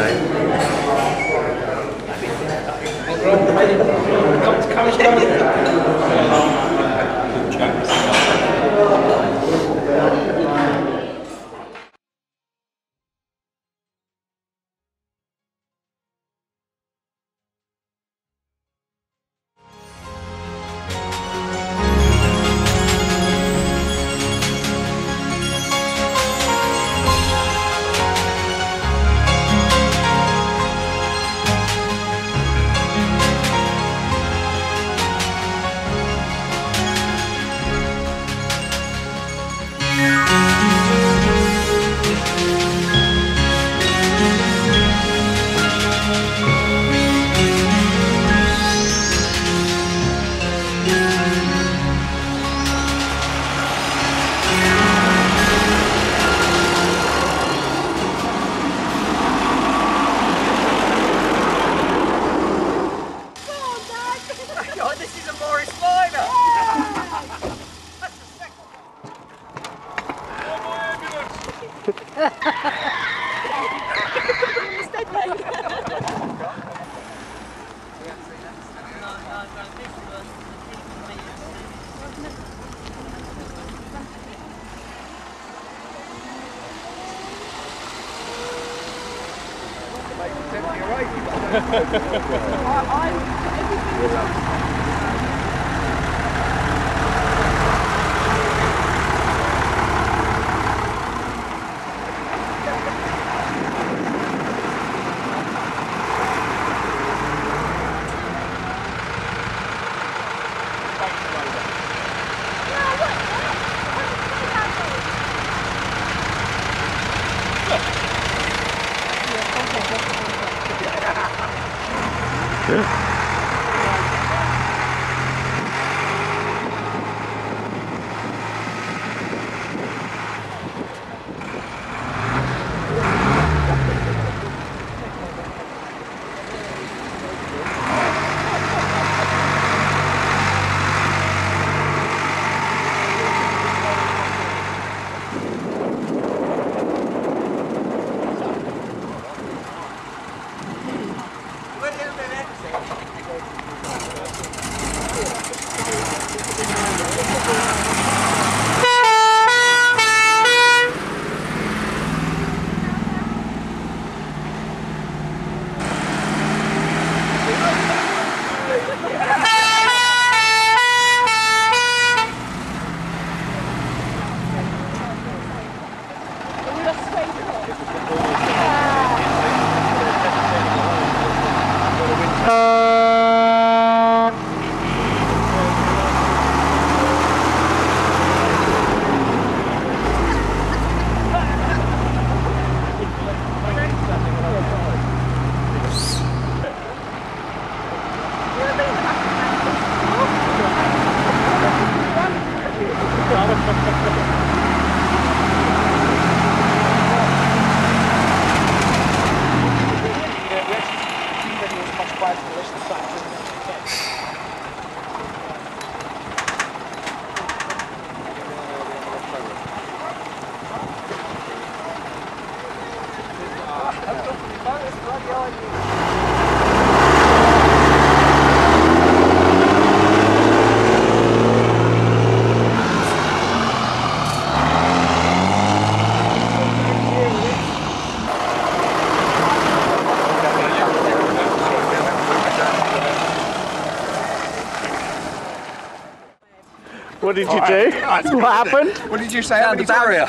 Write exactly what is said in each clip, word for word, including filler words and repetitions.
What did you do? What happened? What did you say? Down the barrier.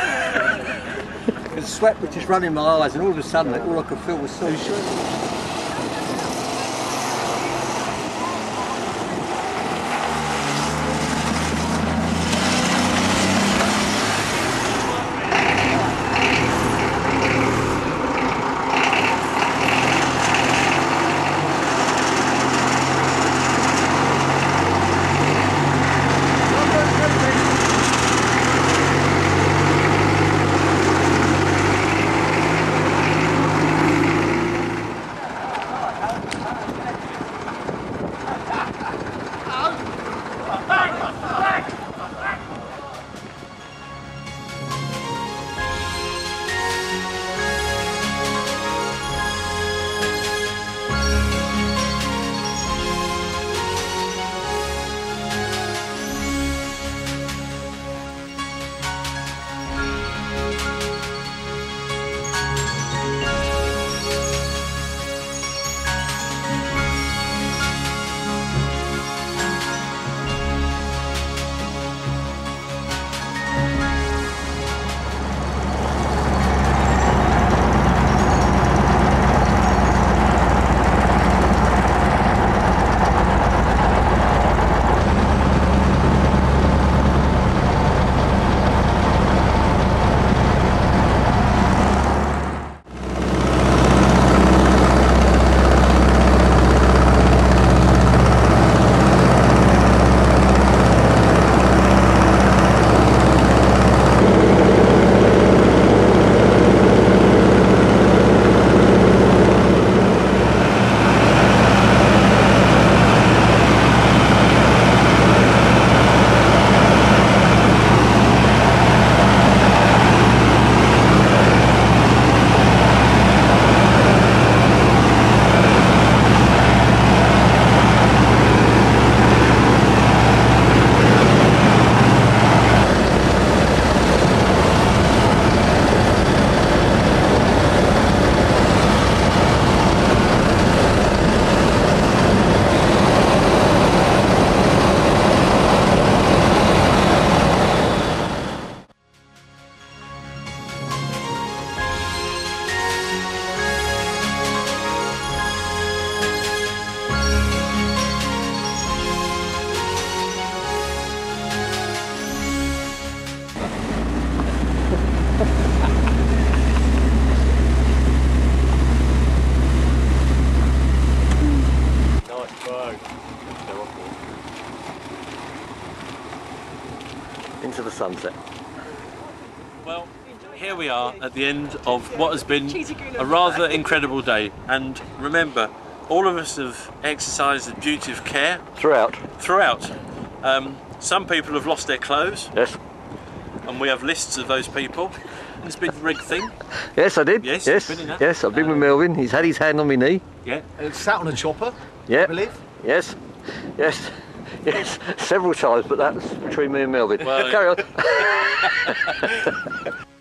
The sweat was just running in my eyes, and all of a sudden, all I could feel was so sweat. the sunset. Well, here we are at the end of what has been a rather incredible day, and remember, all of us have exercised the duty of care Throughout. throughout. Um, some people have lost their clothes, Yes. and we have lists of those people. And it's been a rig thing. Yes, I did. Yes, yes, you've been in that. yes. I've been with Melvin. He's had his hand on my knee. Yeah. It's sat on a chopper, Yeah. I believe. Yes, yes, yes. Several times, but that's between me and Melvin. Well, Carry on.